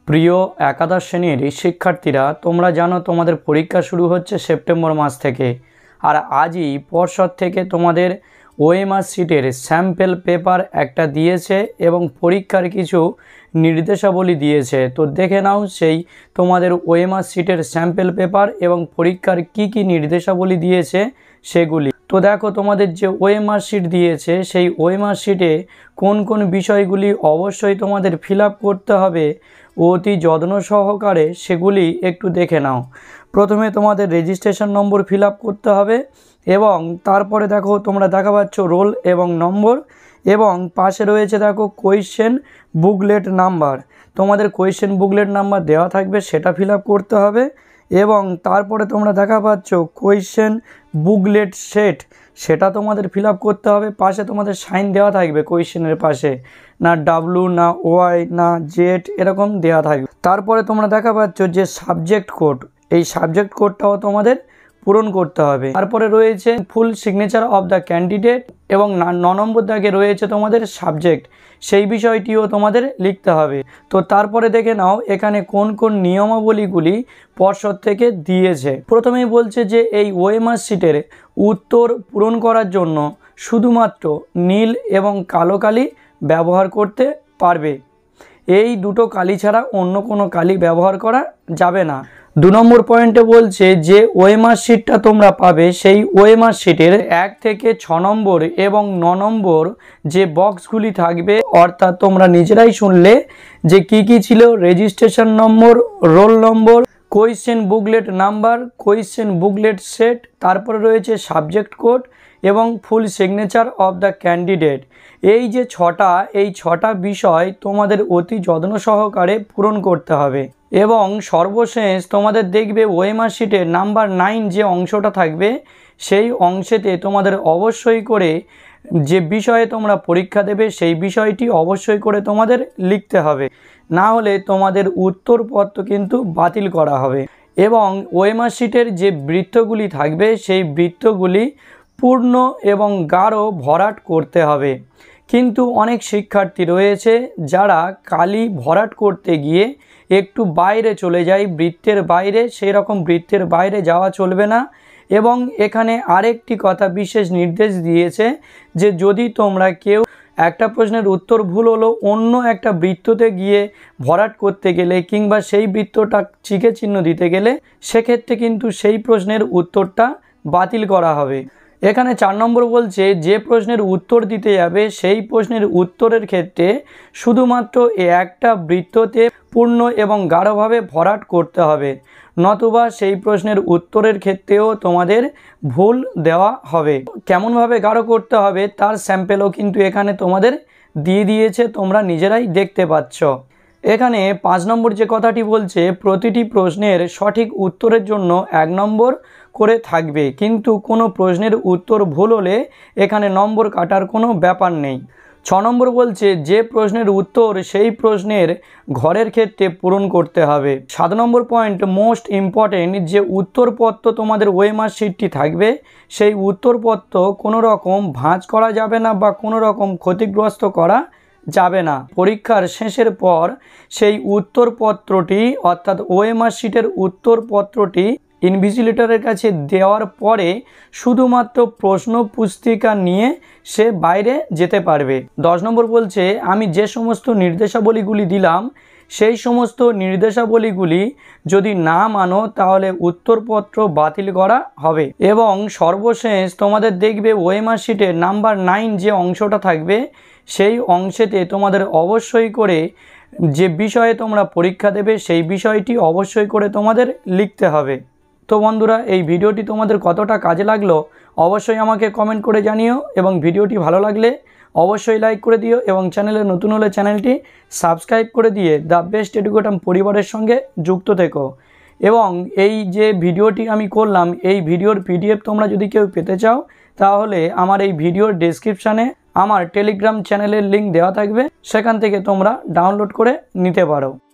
প্রিয় একাদশ শ্রেণীর শিক্ষার্থীরা, তোমরা জানো তোমাদের পরীক্ষা শুরু হচ্ছে সেপ্টেম্বর মাস থেকে। আর আজই পর্ষদ থেকে তোমাদের ওএমআর শিটের স্যাম্পল পেপার একটা দিয়েছে এবং পরীক্ষার কিছু নির্দেশাবলী দিয়েছে। তো দেখে নাও সেই তোমাদের ওএমআর শিটের স্যাম্পল পেপার এবং পরীক্ষার কি নির্দেশাবলী দিয়েছে সেগুলি। তো দেখো, তোমাদের যে ওএমআর শিট দিয়েছে সেই ওএমআর শিটে কোন বিষয়গুলি অবশ্যই তোমাদের ফিল আপ করতে হবে অতি যত্ন সহকারে সেগুলি একটু দেখে নাও। প্রথমে তোমাদের রেজিস্ট্রেশন নম্বর ফিল আপ করতে হবে এবং তারপরে দেখো তোমরা দেখা পাচ্ছ রোল এবং নম্বর, এবং পাশে রয়েছে দেখো কোয়েশ্চেন বুকলেট নাম্বার। তোমাদের কোয়েশ্চেন বুকলেট নাম্বার দেওয়া থাকবে, সেটা ফিল আপ করতে হবে। এবং তারপরে তোমরা দেখা পাচ্ছ কোয়েশ্চেন বুকলেট সেট, সেটা তোমাদের ফিল আপ করতে হবে। পাশে তোমাদের সাইন দেওয়া থাকবে কোয়েশ্চেনের পাশে, না ডাব্লু না ওয়াই না জেড এরকম দেওয়া থাকবে। তারপরে তোমরা দেখা পাচ্ছ যে সাবজেক্ট কোড, এই সাবজেক্ট কোডটাও তোমাদের পূরণ করতে হবে। তারপরে রয়েছে full signature of the candidate এবং 9 নম্বর দাগে রয়েছে তোমাদের সাবজেক্ট, সেই বিষয়টিও তোমাদের লিখতে হবে। তো তারপরে দেখে নাও এখানে কোন নিয়মাবলীগুলি পর্ষদ থেকে দিয়েছে। প্রথমেই বলছে যে এই ওএমআর শিটের উত্তর পূরণ করার জন্য শুধুমাত্র নীল এবং কালো কালি ব্যবহার করতে পারবে। এই দুটো কালি ছাড়া অন্য কোনো কালি ব্যবহার করা যাবে না। 2 নম্বর পয়েন্টে বলছে যে ওএমআর শিটটা তোমরা পাবে, সেই ওএমআর শিটের 1 থেকে 6 নম্বর এবং 9 নম্বর যে বক্সগুলি থাকবে, অর্থাৎ তোমরা নিজেরাই শুনলে যে কি ছিল, রেজিস্ট্রেশন নম্বর, রোল নম্বর, question booklet number, question booklet set, তারপরে রয়েছে সাবজেক্ট কোড এবং full signature of the candidate. এই যে এই ছটা বিষয় তোমাদের অতি যত্ন সহকারে পূরণ করতে হবে। এবং সর্বশেষ তোমাদের দেখবে ওএমআর শিটের নাম্বার 9 যে অংশটা থাকবে, সেই অংশেতে তোমাদের অবশ্যই করে যে বিষয়ে তোমরা পরীক্ষা দেবে সেই বিষয়টি অবশ্যই করে তোমাদের লিখতে হবে, না হলে তোমাদের উত্তরপত্র কিন্তু বাতিল করা হবে। এবং ওএমআর শিটের যে বৃত্তগুলি থাকবে সেই বৃত্তগুলি পূর্ণ এবং গাঢ় ভরাট করতে হবে। কিন্তু অনেক শিক্ষার্থী রয়েছে যারা কালি ভরাট করতে গিয়ে একটু বাইরে চলে যায়, বৃত্তের বাইরে, সেই রকম বৃত্তের বাইরে যাওয়া চলবে না। এবং এখানে আরেকটি কথা বিশেষ নির্দেশ দিয়েছে যে যদি তোমরা কেউ একটা প্রশ্নের উত্তর ভুল হলো অন্য একটা বৃত্ততে গিয়ে ভরাট করতে গেলে কিংবা সেই বৃত্তটা চিকে চিহ্ন দিতে গেলে, সেক্ষেত্রে কিন্তু সেই প্রশ্নের উত্তরটা বাতিল করা হবে। এখানে 4 নম্বর বলছে যে প্রশ্নের উত্তর দিতে যাবে সেই প্রশ্নের উত্তরের ক্ষেত্রে শুধুমাত্র একটা বৃত্ততে পূর্ণ এবং গাঢ়ভাবে ভরাট করতে হবে, নতুবা সেই প্রশ্নের উত্তরের ক্ষেত্রেও তোমাদের ভুল দেওয়া হবে। কেমনভাবে গাঢ় করতে হবে তার স্যাম্পেলও কিন্তু এখানে তোমাদের দিয়ে দিয়েছে, তোমরা নিজেরাই দেখতে পাচ্ছ। এখানে 5 নম্বর যে কথাটি বলছে প্রতিটি প্রশ্নের সঠিক উত্তরের জন্য 1 নম্বর করে থাকবে, কিন্তু কোনো প্রশ্নের উত্তর ভুল হলে এখানে নম্বর কাটার কোনো ব্যাপার নেই। 6 নম্বর বলছে যে প্রশ্নের উত্তর সেই প্রশ্নের ঘরের ক্ষেত্রে পূরণ করতে হবে। 7 নম্বর পয়েন্ট মোস্ট ইম্পর্টেন্ট, যে উত্তরপত্র তোমাদের ওএমআর শিটটি থাকবে সেই উত্তরপত্র কোনো রকম ভাঁজ করা যাবে না বা কোনো রকম ক্ষতিগ্রস্ত করা যাবে না। পরীক্ষার শেষের পর সেই উত্তরপত্রটি অর্থাৎ ওএমআর শিটের উত্তরপত্রটি ইনভিজিলেটরের কাছে দেওয়ার পরে শুধুমাত্র প্রশ্ন পুস্তিকা নিয়ে সে বাইরে যেতে পারবে। 10 নম্বর বলছে আমি যে সমস্ত নির্দেশাবলীগুলি দিলাম সেই সমস্ত নির্দেশাবলীগুলি যদি না মানো তাহলে উত্তরপত্র বাতিল করা হবে। এবং সর্বশেষ তোমাদের দেখবে ওএমআর শিটের নাম্বার 9 যে অংশটা থাকবে সেই অংশেতে তোমাদের অবশ্যই করে যে বিষয়ে তোমরা পরীক্ষা দেবে সেই বিষয়টি অবশ্যই করে তোমাদের লিখতে হবে। তো বন্ধুরা, এই ভিডিওটি তোমাদের কতটা কাজে লাগলো অবশ্যই আমাকে কমেন্ট করে জানিও, এবং ভিডিওটি ভালো লাগলে অবশ্যই লাইক করে দিও, এবং চ্যানেলে নতুন হলে চ্যানেলটি সাবস্ক্রাইব করে দিয়ে দ্য বেস্ট এডুকেটর পরিবারের সঙ্গে যুক্ত থেকো। এবং এই যে ভিডিওটি আমি করলাম এই ভিডিওর পিডিএফ তোমরা যদি কেউ পেতে চাও তাহলে আমার এই ভিডিওর ডেসক্রিপশানে আমার টেলিগ্রাম চ্যানেলের লিঙ্ক দেওয়া থাকবে, সেখান থেকে তোমরা ডাউনলোড করে নিতে পারো।